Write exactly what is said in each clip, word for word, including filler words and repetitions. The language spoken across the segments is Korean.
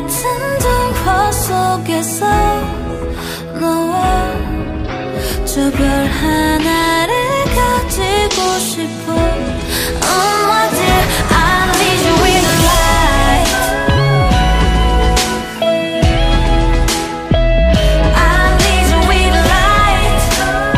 같은 동화 속에서 너와 저 별 하나를 가지고 싶어. Oh my dear, I need you in the light. I need you in the light.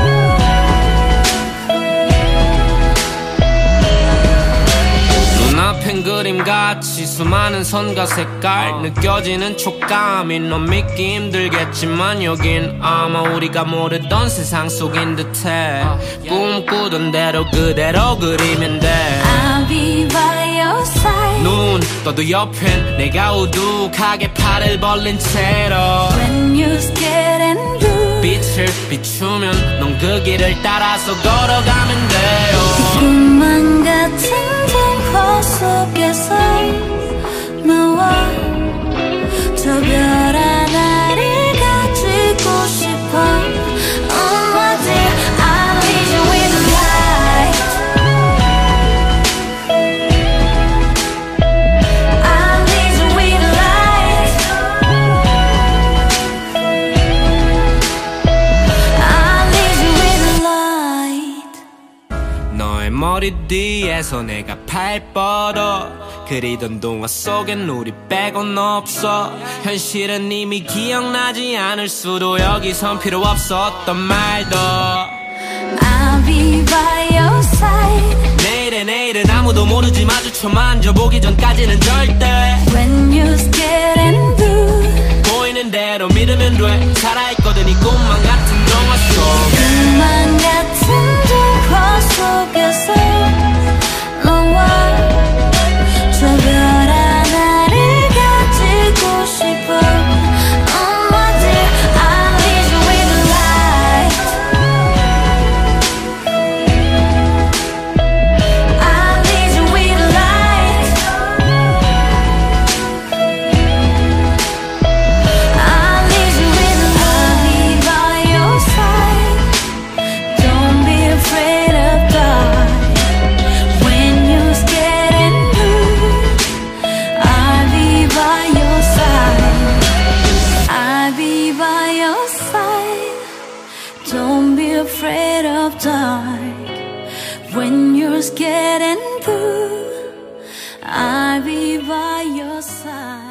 눈앞엔 그림같이 수많은 선과 색깔 느껴지는 촉감이 넌 믿기 힘들겠지만 여긴 아마 우리가 모르던 세상 속인 듯해. 꿈꾸던 대로 그대로 그리면 돼. I'll be by your side. 눈 떠도 옆엔 내가 우두하게 팔을 벌린 채로 When you're scared and blue. 빛을 비추면 넌 그 길을 따라서 걸어가면 돼요. 꿈만 같은 동화 속에서 너와 저 별 하나를 가지고 싶어. Oh my dear, I need you in the light. I need you in the light. I need you in the light. 너의 머리 뒤에서 내가 팔 뻗어 그리던 동화 속엔 우리 빼곤 없어. 현실은 이미 기억나지 않을 수도 여기선 필요 없었던 말도. I'll be by your side. 내일의 내일은 아무도 모르지 마주쳐 만져보기 전까지는 절대. When you're scared and blue. 보이는 대로 믿으면 돼. 살아있거든 이 꿈만 같은 동화 속에. 꿈만 같은 동화 속에서 너와 저 별 하나를 가지고 싶어. Oh my dear, I need you in the light. I need you in the light. I need you in the light. I'll be by your side. Don't be afraid of dark. When you're scared and blue, I'll be by your side. I'll be by your side. Don't be afraid of dark. When you're scared and blue, I'll be by your side.